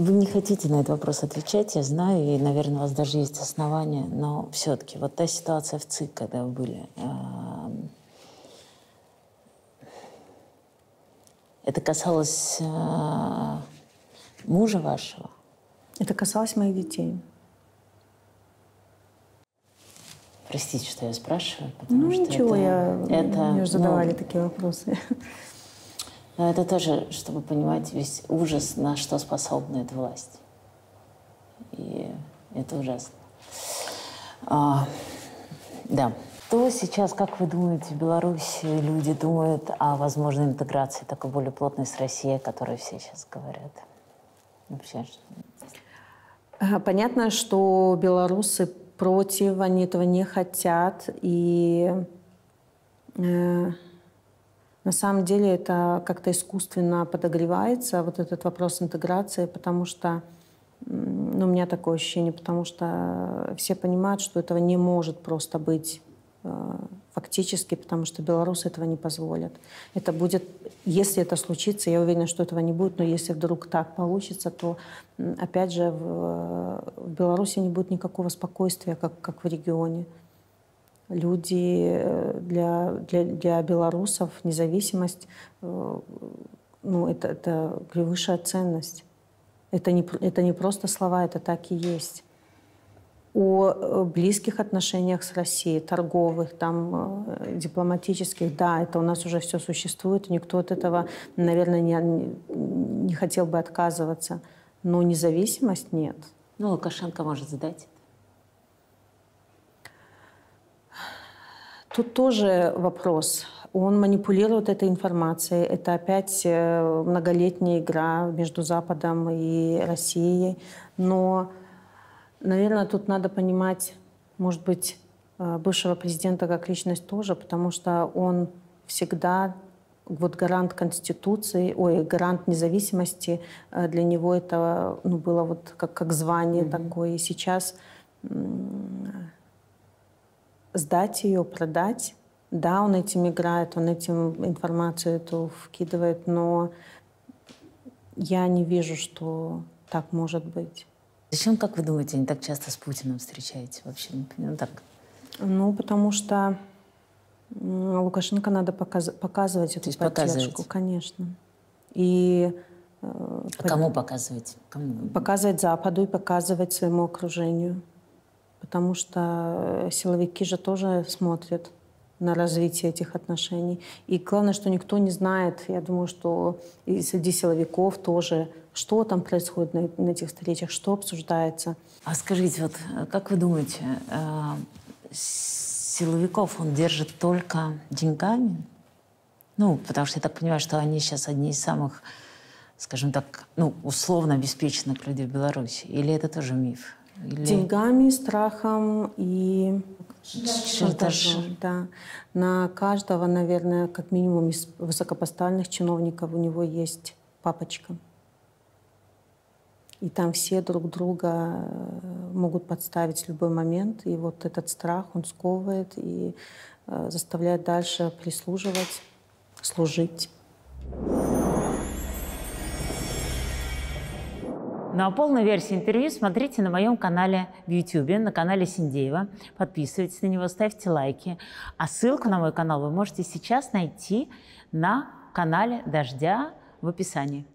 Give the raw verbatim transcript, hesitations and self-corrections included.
Вы не хотите на этот вопрос отвечать, я знаю, и, наверное, у вас даже есть основания, но все-таки вот та ситуация в ЦИК, когда вы были, это касалось мужа вашего? Это касалось моих детей. Простите, что я спрашиваю, потому ну, что ничего, это, я, это, мне уже задавали ну, такие вопросы. Но это тоже, чтобы понимать весь ужас, на что способна эта власть. И это ужасно. А, да. Что сейчас, как вы думаете, в Беларуси люди думают о возможной интеграции такой более плотной с Россией, о которой все сейчас говорят? Вообще. Понятно, что белорусы против, они этого не хотят. И э, на самом деле это как-то искусственно подогревается, вот этот вопрос интеграции, потому что, ну, у меня такое ощущение, потому что все понимают, что этого не может просто быть э, фактически, потому что белорусы этого не позволят. Это будет, если это случится, я уверена, что этого не будет, но если вдруг так получится, то, опять же, в, в Беларуси не будет никакого спокойствия, как, как в регионе. Люди, для, для, для белорусов независимость, ну, это, это высшая ценность. Это не, это не просто слова, это так и есть. О близких отношениях с Россией, торговых, там, дипломатических, да, это у нас уже все существует, никто от этого, наверное, не, не хотел бы отказываться. Но независимость нет. Ну, Лукашенко может задать это. Тут тоже вопрос. Он манипулирует этой информацией. Это опять многолетняя игра между Западом и Россией. Но, наверное, тут надо понимать, может быть, бывшего президента как личность тоже, потому что он всегда вот гарант Конституции, ой, гарант независимости. Для него это, ну, было вот как, как звание mm-hmm. такое. И сейчас сдать ее, продать. Да, он этим играет, он этим информацию эту вкидывает, но я не вижу, что так может быть. Зачем, как вы думаете, они так часто с Путиным встречаетесь вообще? Ну, так. Ну, потому что Лукашенко надо показ показывать эту поддержку, конечно. И а под... кому показывать? Кому? Показывать Западу и показывать своему окружению. Потому что силовики же тоже смотрят на развитие этих отношений. И главное, что никто не знает, я думаю, что и среди силовиков тоже, что там происходит на, на этих встречах, что обсуждается. А скажите, вот как вы думаете, силовиков он держит только деньгами? Ну, потому что я так понимаю, что они сейчас одни из самых, скажем так, ну, условно обеспеченных людей в Беларуси. Или это тоже миф? Или... Деньгами, страхом и шантажом. Да. На каждого, наверное, как минимум из высокопоставленных чиновников у него есть папочка. И там все друг друга могут подставить в любой момент. И вот этот страх, он сковывает и заставляет дальше прислуживать, служить. Ну а полную версию интервью смотрите на моем канале в ютубе, на канале Синдеева. Подписывайтесь на него, ставьте лайки. А ссылку на мой канал вы можете сейчас найти на канале Дождя в описании.